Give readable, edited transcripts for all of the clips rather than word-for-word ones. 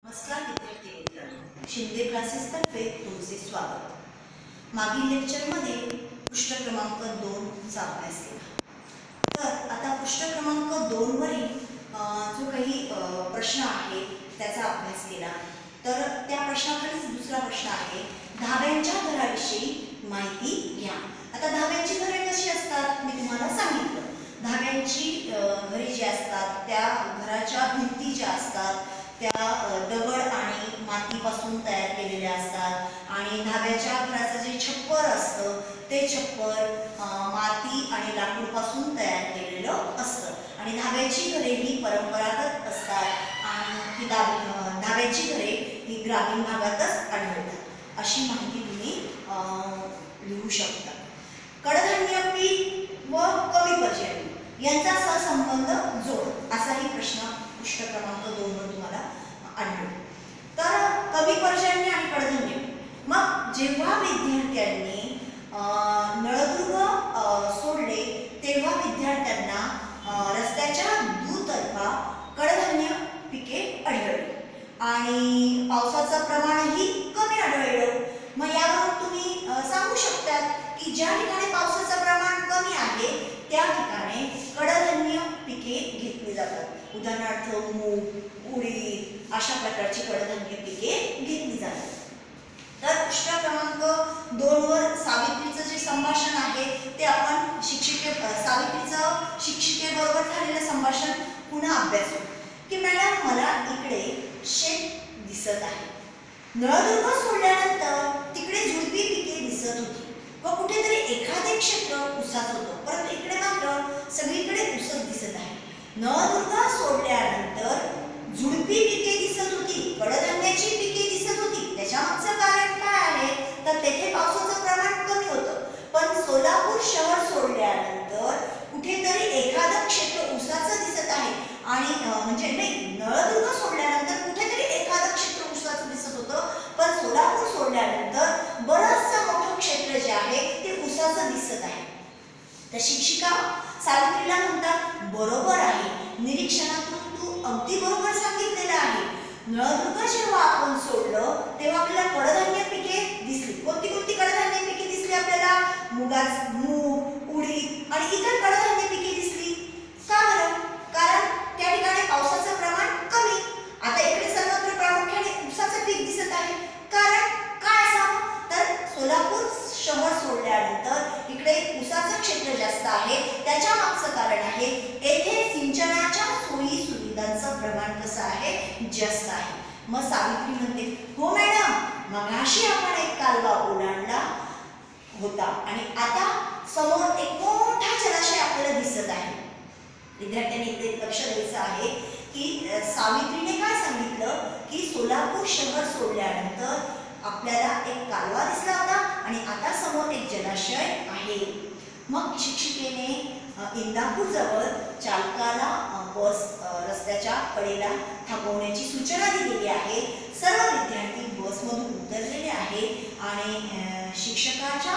नमस्कार विद्यार्थी मित्रांनो, शिंदे क्लासेस तर्फे तुमचे स्वागत. मागील लेक्चरमध्ये पृष्ठ क्रमांक 2 चा अभ्यास केला. तर आता पृष्ठ क्रमांक 2 वरील जो काही प्रश्न आहे त्याचा अभ्यास केला. तर त्या प्रश्नाखालीच दुसरा प्रश्न आहे, धाब्यांच्या घराविषयी माहिती घ्या. आता धाब्यांची घरे कशी असतात मी तुम्हाला सांगितलं. धाब्यांची घरे जी असतात त्या घराच्या भिंती ज्या असतात त्या दगड आणि मातीपासून तयार केलेल्या असतात आणि धाब्याच्या घराचं जे छप्पर असतं ते छप्पर माती आणि लाकूडपासून तयार केलेलं असतं आणि धाब्याची घरे ही परंपरागत असतात आणि धाब्याची घरे ही ग्रामीण भागातच आढळतात. अशी माहिती तुम्ही लिहू शकता. कडधान्य पीक व कमी पर्जन्य यांचा सहसंबंध जोड असाही प्रश्न पृष्ठ क्रमांक 2 वर तुम्हाला आढळतो. तर कमी पर्जन्य आणि कडधान्य मग जेव्हा विद्यार्थ्यांनी नळदुर्ग सोडले तेव्हा विद्यार्थ्यांना रस्त्याच्या दुतर्फा कडधान्य पिके आढळली आणि पावसाचं प्रमाणही कमी आढळलं. मग यावरून तुम्ही सांगू शकतात की ज्या ठिकाणी पावसाचं प्रमाण कमी आहे त्या ठिकाणी कडधान्य पिके घेतली जातात. उदाहरणार्थ मूग, उडीद अशा प्रकारची कडधान्य पिके घेतली जातात. तर पृष्ठ क्रमांक 2 वर सावित्रीचं जे संभाषण आहे ते आपण सावित्रीचं शिक्षिकेबरोबर झालेलं संभाषण पुन्हा अभ्यासू की मॅडम मला इकडे शेत दिसत आहे. नळदुर्ग सोडल्यानंतर तिकडे झुडपी पिके दिसत होती व कुठेतरी एखादे क्षेत्र ऊसाचं होतं, परंतु इकडे मात्र सगळीकडे ऊसच दिसत आहे. नळदुर्ग सोडल्यानंतर झुडपी पिके दिसत होती, कडधान्याची पिके दिसत होती. त्याच्या मागचं कारण काय आहे तर तेथे पावसाचं प्रमाण कमी होतं, पण सोलापूर शहर सोडल्यानंतर कुठेतरी एखादं क्षेत्र ऊसाचं दिसत आहे आणि म्हणजे नाही, नळदुर्ग सोडल्यानंतर कुठेतरी एखादं क्षेत्र ऊसाचं दिसत होतं, पण सोलापूर सोडल्यानंतर बरंचसं मोठं क्षेत्र जे आहे ते ऊसाचं दिसत आहे. तर शिक्षिका सावित्रीला म्हणतात बरोबर आहे, निरीक्षणातून तू अगदी बरोबर सांगितलेलं आहे. नळदुर्ग जेव्हा आपण सोडलं तेव्हा आपल्याला कडधान्य पिके दिसली. कोणती कोणती कडधान्य पिके दिसली आपल्याला? मूग, उडीद आणि इतर कडधान्य पिके दिसली. का बरं? कारण त्या ठिकाणी पावसाचं प्रमाण कमी. आता इकडे सर्वत्र प्रामुख्याने ऊसाचं पीक दिसत आहे. कारण काय असावं तर सोलापूर शहर सोडल्यानंतर इकडे ऊसाचं क्षेत्र जास्त आहे. त्याच्या मागचं कारण आहे येथे सिंचनाच्या सोयी सुविधांचं प्रमाण कसं आहे? जास्त आहे. मग सावित्री म्हणते हो मॅडम, मगाशी आपण एक कालवा ओलांडला होता आणि आता समोर एक मोठा जलाशय आपल्याला दिसत आहे. विद्यार्थ्यांनी इथे लक्ष द्यायचं आहे की सावित्रीने काय सांगितलं की सोलापूर शहर सोडल्यानंतर आपल्याला एक कालवा दिसला होता आणि आता समोर एक जलाशय आहे. मग शिक्षिकेने इंदापूर जवळ चालकाला बस रस्त्याच्या कडेला थांबवण्याची सूचना दिलेली आहे. सर्व विद्यार्थी बसमधून उतरलेले आहे आणि शिक्षकाच्या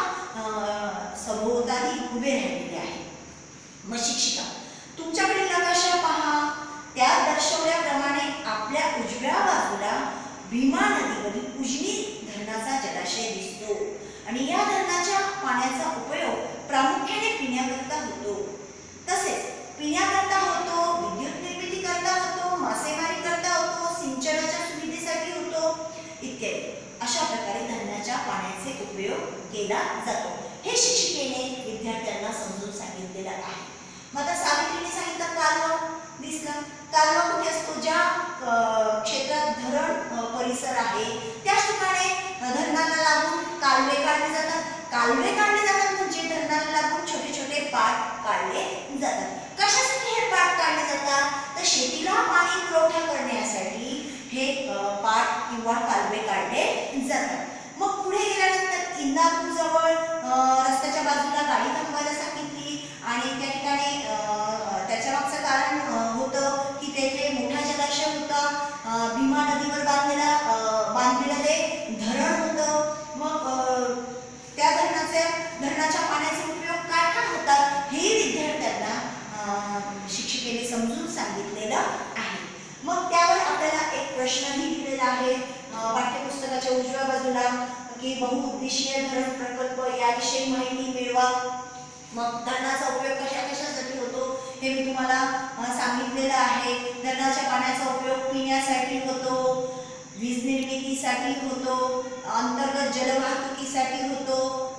सभोवताली उभे राहिलेले आहे. मग शिक्षिका तुमच्याकडे नकाशा पहा, त्यात दर्शवल्याप्रमाणे आपल्या उजव्या बाजूला भीमा नदीवरील उजनी धरणाचा जलाशय दिसतो आणि या धरणाच्या पाण्याचा उपयोग प्रामुख्याने पिण्याकरता होतो. तसेच पिण्याकरता होतो, विद्युत निर्मिती करता होतो, मासेमारी करता होतो, सिंचनाच्या सुविधेसाठी होतो इत्यादी. अशा प्रकारे धरणाच्या पाण्याचे उपयोग केला जातो. हे शिक्षिकेने विद्यार्थ्यांना समजून सांगितलेलं आहे. मग आता सावित्रीने सांगितलं कालवा दिसला. कालवा कुठे असतो? ज्या क्षेत्रात धरण परिसर आहे त्याच ठिकाणी धरणाला लागून कालवे काढले जातात. कालवे काढले जातात म्हणजे धरणाला लागून छोटे छोटे पाट काढले जातात. कशासाठी हे पाट काढले जातात तर शेतीला पाणी पुरवठा करण्यासाठी हे पाट किंवा कालवे काढले जातात. मग पुढे गेल्यानंतर इंदापूर जवळ रस्त्याच्या बाजूला गाडी थांबवायला सांगितली आणि त्या ठिकाणी त्याच्या मागचं कारण होतं की तेथे मोठा जलाशय होता, भीमा नदीवर बांधलेलं ते धरण होतं. मग त्या धरणाच्या पाण्याचे उपयोग काय काय होतात हे विद्यार्थ्यांना शिक्षिकेने समजून सांगितलेलं आहे. मग त्यावर आपल्याला एक प्रश्नही दिलेला दिलेला आहे पाठ्यपुस्तकाच्या उजव्या बाजूला की बहुउद्देशीय धरण प्रकल्प याविषयी माहिती मिळवा. मग धरणाचा उपयोग कशासाठी होतो हे मी तुम्हाला सांगितलेलं आहे. धरणाच्या पाण्याचा उपयोग पिण्यासाठी होतो, वीज निर्मितीसाठी होतो, अंतर्गत जलवाहतुकीसाठी होतो,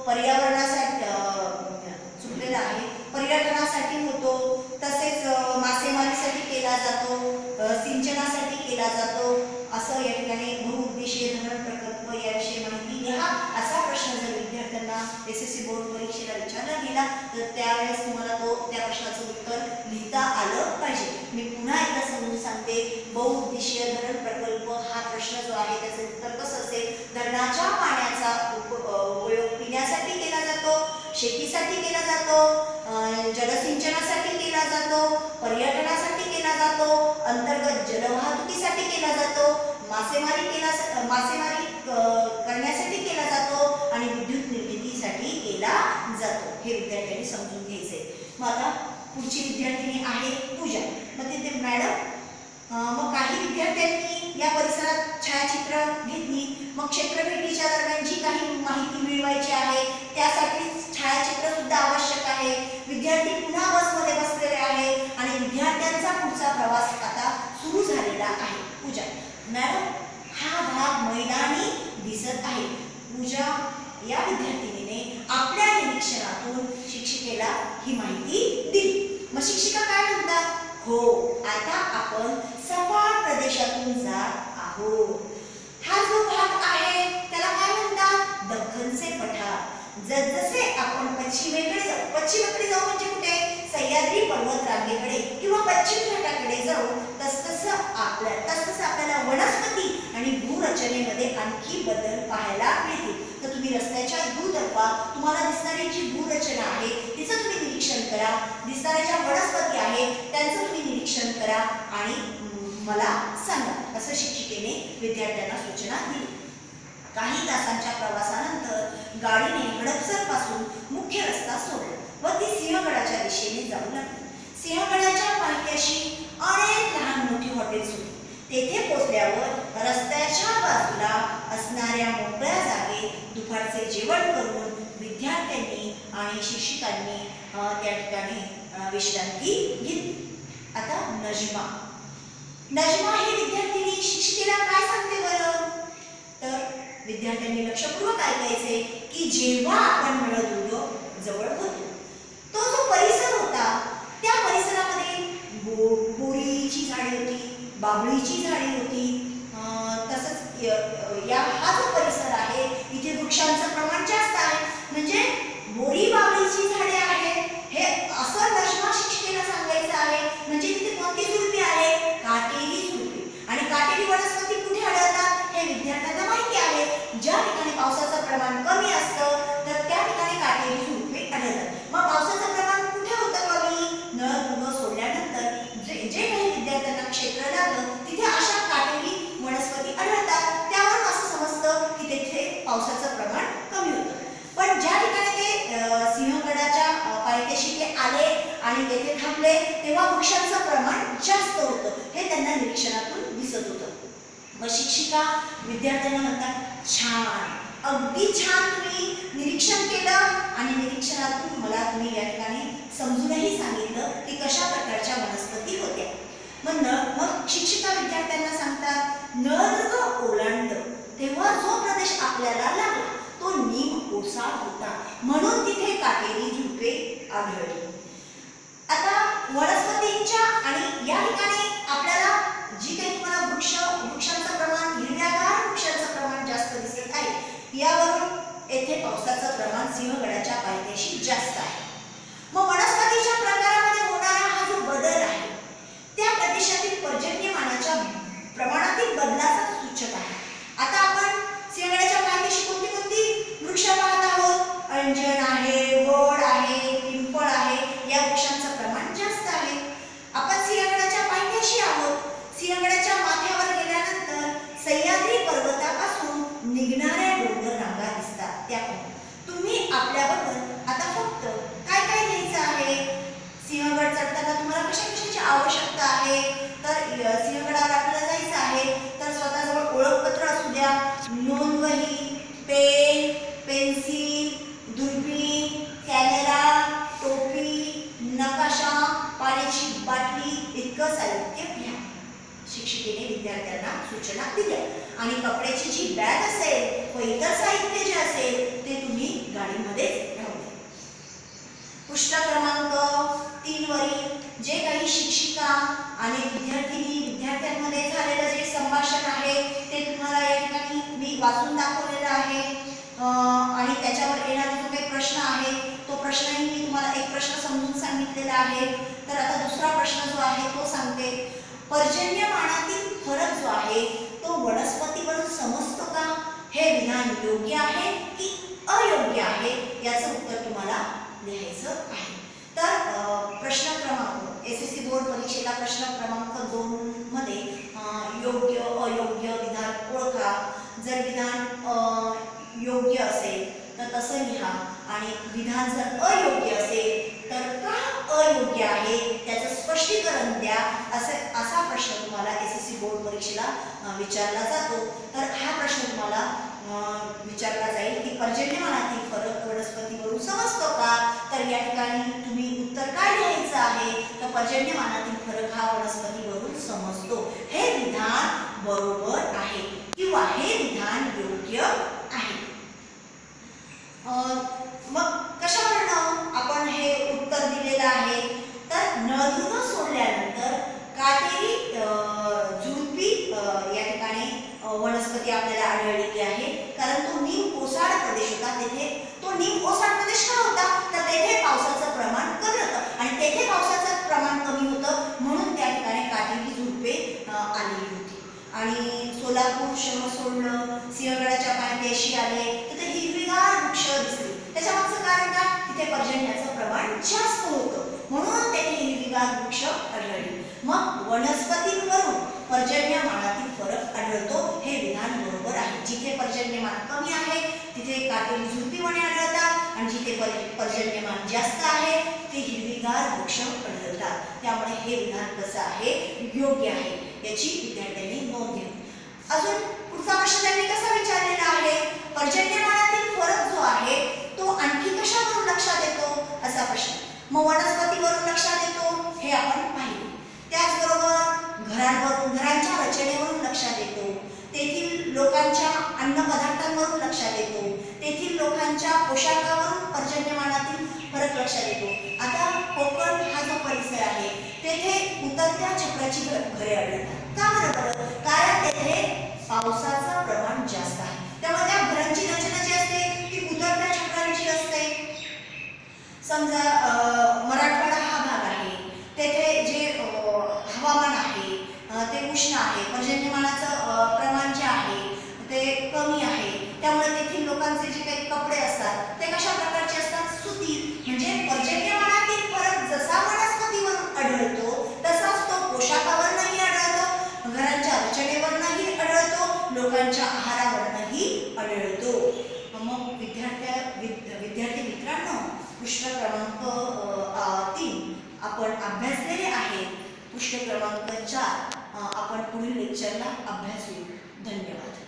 चुकलेलं आहे, पर्यटनासाठी होतो, तसेच मासेमारीसाठी केला जातो, सिंचनासाठी केला जातो. असं या ठिकाणी बहुउद्देशीय धरण प्रकल्प याविषयी माहिती लिहा. असा प्रश्न जर विद्यार्थ्यांना SSC बोर्ड परीक्षेला विचारला गेला तर त्यावेळेस तुम्हाला त्या प्रश्नाचं उत्तर लिहिता आलं पाहिजे. मी पुन्हा एकदा समजून सांगते, बहुउद्देशीय धरण प्रकल्प हा प्रश्न जो आहे त्याचं उत्तर कसं असेल, धरणाच्या पाण्याचा उपयोग पिण्यासाठी केला जातो, शेतीसाठी केला जातो, जलसिंचनासाठी केला जातो, पर्यटनासाठी केला जातो, अंतर्गत जलवाहतुकीसाठी केला जातो, मासेमारी करण्यासाठी केला जातो आणि विद्युत निर्मितीसाठी केला जातो. हे विद्यार्थ्यांनी समजून घ्यायचे. मग आता पुढची विद्यार्थिनी आहे पूजा. मग तिथे मॅडम मग काही विद्यार्थ्यांनी या परिसरात छायाचित्र घेतली. मग क्षेत्रभेटीच्या दरम्यान जी काही माहिती मिळवायची आहे त्यासाठी छायाचित्र सुद्धा आवश्यक आहे. विद्यार्थी पुन्हा बसमध्ये बसलेले आहे आणि विद्यार्थ्यांचा पुढचा प्रवास आता सुरू झालेला आहे. पूजा मॅडम हा भाग मैदानी दिसत आहे. पूजा या विद्यार्थिनीने आपल्या निरीक्षणातून शिक्षिकेला ही माहिती दिली. मग शिक्षिका काय म्हणतात, हो आता आपण सपाट प्रदेशातून जात आहोत. हा जो भाग आहे त्याला काय म्हणतात, दख्खनचे पठार. जसजसे आपण पश्चिमेकडे जाऊ म्हणजे कुठे, सह्याद्री पर्वत रांगेकडे किंवा पश्चिम घाटाकडे जाऊ तसतसं आपल्याला वनस्पती आणि भूरचनेमध्ये आणखी बदल पाहायला मिळतील. तर तुम्ही रस्त्याच्या दुतर्फा तुम्हाला दिसणारी जी भूरचना आहे तिचं तुम्ही निरीक्षण करा, दिसणाऱ्या ज्या वनस्पती आहे त्यांचं तुम्ही निरीक्षण करा आणि मला सांगा, असं शिक्षिकेने विद्यार्थ्यांना सूचना दिली. काही तासांच्या प्रवासानंतर गाडीने हडपसर पासून मुख्य रस्ता सोडला व ती सिंहगडाच्या दिशेने जाऊ लागली. सिंहगडाच्या पायथ्याशी अनेक लहान मोठी हॉटेल्स होती. तेथे पोहोचल्यावर रस्त्याच्या बाजूला असणाऱ्या मोकळ्या जागेत दुपारचे जेवण करून विद्यार्थ्यांनी आणि शिक्षकांनी त्या ठिकाणी विश्रांती घेतली. आता नजमा ही विद्यार्थिनी शिक्षिकेला काय सांगते बरं, तर विद्यार्थ्यांनी लक्षपूर्वक ऐकायचे की जेव्हा आपण नळदुर्ग जवळ होतो तो जो परिसर होता त्या परिसरामध्ये बोरीची झाडे होती, बाभळीची झाडे होती, तसंच हा जो परिसर आहे इथे वृक्षांचं प्रमाण जास्त आहे. म्हणजे बोरी बाभळीची झाडे आहेत हे असं नजमा शिक्षिकेला सांगायचं आहे. म्हणजे तिथे कोणती झुडपी आहे, काटेरी झुडपी. आणि काटेरी वनस्पती कुठे आढळतात हे विद्यार्थ्यांना माहिती आहे. ज्या ठिकाणी पावसाचं प्रमाण कमी असतं तर त्या ठिकाणी काटेरी झुडपे आढळतात. मग पावसाचं प्रमाण कुठे होतं कमी, नळदुर्ग सोडल्यानंतर जे काही विद्यार्थ्यांना क्षेत्र लागलं तिथे अशा काटेरी वनस्पती आढळतात. त्यावरून असं समजतं की तेथे पावसाचं प्रमाण कमी होतं. पण ज्या ठिकाणी ते सिंहगडाच्या पायथ्याशी ते आले आणि तेथे थांबले तेव्हा वृक्षांचं प्रमाण जास्त होतं हे त्यांना निरीक्षणातून दिसत होतं. मग शिक्षिका विद्यार्थ्यांना म्हणतात, छान, अगदी छान तुम्ही निरीक्षण केलं आणि निरीक्षणातून मला तुम्ही या ठिकाणी समजूनही सांगितलं की कशा प्रकारच्या वनस्पती होत्या. मग शिक्षिका विद्यार्थ्यांना सांगतात, नळदुर्ग ओलांडलं तेव्हा जो प्रदेश आपल्याला लागला तो नीम ओसाड होता म्हणून तिथे काटेरी झुडपे आढळली. आता वनस्पतींच्या आणि या ठिकाणी आपल्याला जी काही तुम्हाला वृक्षांचं प्रमाण, हिरव्यागार वृक्षांचं प्रमाण जास्त दिसत आहे यावरून येथे पावसाचं प्रमाण सिंहगडाच्या पायथ्याशी जास्त आहे. मग वनस्पतीच्या प्रकारामध्ये होणारा हा जो बदल आहे त्या प्रदेशातील पर्जन्यमानाच्या प्रमाणातील बदलाचा सूचक आहे. आता आपण सिंहगडाच्या पायथ्याशी कोणती वृक्ष पाहत आहोत, अंजन आहे, वड आहे, पिंपळ आहे, द्या. नोंदवही, पेन, पेन्सिल, दुर्बीण, कॅमेरा, टोपी, नकाशा, पाण्याची बाटली इतकं साहित्य घ्या. शिक्षिकेने विद्यार्थ्यांना सूचना दिल्या. आणि कपड्याची जी बॅग असेल व इतर साहित्य जे असेल ते तुम्ही गाडीमध्ये राहू द्या. पृष्ठ क्रमांक 3 वरील जे काही शिक्षिका आणि विद्यार्थ्यांमध्ये झालेलं जे संभाषण आहे ते तुम्हाला या ठिकाणी मी वाचून दाखवलेलं आहे. आणि त्याच्यावर येणारा जो काही प्रश्न आहे तो प्रश्नही मी तुम्हाला एक प्रश्न समजून सांगितलेला आहे. तर आता दुसरा प्रश्न जो आहे तो सांगते. पर्जन्यमानातील फरक जो आहे तो वनस्पतीवरून समजतो का? हे विधान योग्य आहे की अयोग्य आहे याचं उत्तर तुम्हाला लिहायचं आहे. तर प्रश्न क्रमांक एसएससी बोर्ड परीक्षेला प्रश्न क्रमांक 2 मध्ये योग्य अयोग्य विधान ओळखा. जर विधान योग्य असेल तर तसं लिहा आणि विधान जर अयोग्य असेल तर का अयोग्य आहे त्याचं स्पष्टीकरण द्या. असा प्रश्न तुम्हाला एसएससी बोर्ड परीक्षेला विचारला जातो. तर हा प्रश्न तुम्हाला विचारला जाईल की पर्जन्यमानातील फरक वनस्पतीवरून समजतो का? तर या ठिकाणी तुम्ही उत्तर काय लिहायचं आहे? तर पर्जन्यमानातील फरक हा वनस्पतीवरून समजतो. हे विधान बरोबर आहे किंवा हे विधान योग्य आहे. मग कशावरून आपण हे उत्तर दिलेलं आहे? तर नळदुर्ग सोडल्यानंतर काटेरी झुडपी या ठिकाणी वनस्पती आपल्याला आढळलेली आहे. कारण तो निम ओसाड प्रदेश होता. तेथे तो निम ओसाड प्रदेश का होता? तर तेथे पावसाचं प्रमाण कमी होतं आणि तेथे पावसाचं प्रमाण कमी होतं म्हणून त्या ठिकाणी काटेरी झुडपे आलेली होती. आणि सोलापूर शहर सोडलं, सिंहगडाच्या पायथ्याशी आले तिथे हिरवीगार वृक्ष दिसले. त्याच्या मागचं कारण काय? तिथे पर्जन्याचं प्रमाण जास्त होतं म्हणून तेथे हिरवीगार वृक्ष आढळले. मग वनस्पतींवरून पर्जन्यमानातील फरक आढळतो हे विधान बरोबर आहे. जिथे पर्जन्यमान कमी आहे तिथे काटेरी झुडपी वने आढळतात आणि जिथे पर्जन्यमान जास्त आहे ते हिरवीगार वृक्ष आढळतात. त्यामुळे हे विधान कसं आहे? योग्य आहे. याची विद्यार्थ्यांनी नोंद घ्या. अजून पुढचा प्रश्न त्यांनी कसा विचारलेला आहे? पर्जन्यमानातील फरक जो आहे तो आणखी कशावरून लक्षात येतो असा प्रश्न. मग वनस्पतीवरून लक्षात येतो हे आपण पाहिले. त्याचबरोबर घरांच्या रचनेवरून लक्षात येतो. तेथील लोकांच्या अन्नपदार्थांवरून लक्षात येतो. तेथील लोकांच्या पोशाखावरून पर्जन्यमानातील फरक लक्षात येतो. आता कोकण हा जो परिसर आहे तेथे उतरत्या छपराची घरे आढळतात. का बरोबर? कारण तेथे पावसाचं प्रमाण जास्त आहे. त्यामुळे त्या घरांची रचना जी असते ती उतरत्या छपरांची असते. समजा मराठवाडा हा भाग आहे. तेथे जे हवामान आहे ते उष्ण आहे. पर्जन्यमानाचं प्रमाण जे आहे ते कमी आहे. त्यामुळे तेथील लोकांचे जे काही कपडे असतात ते कशा प्रकारचे असतात? सुती. म्हणजे पर्जन्यमानातील फरक जसा वनस्पतीवरून आढळतो तसाच तो पोशाखावरही आढळतो, घरांच्या रचनेवरही आढळतो, लोकांच्या आहारावरही आढळतो. मग विद्यार्थी मित्रांनो पृष्ठ क्रमांक 3 आपण अभ्यासलेले आहे. पृष्ठ क्रमांक 4 आपण पुढील लेक्चरला अभ्यासू. धन्यवाद.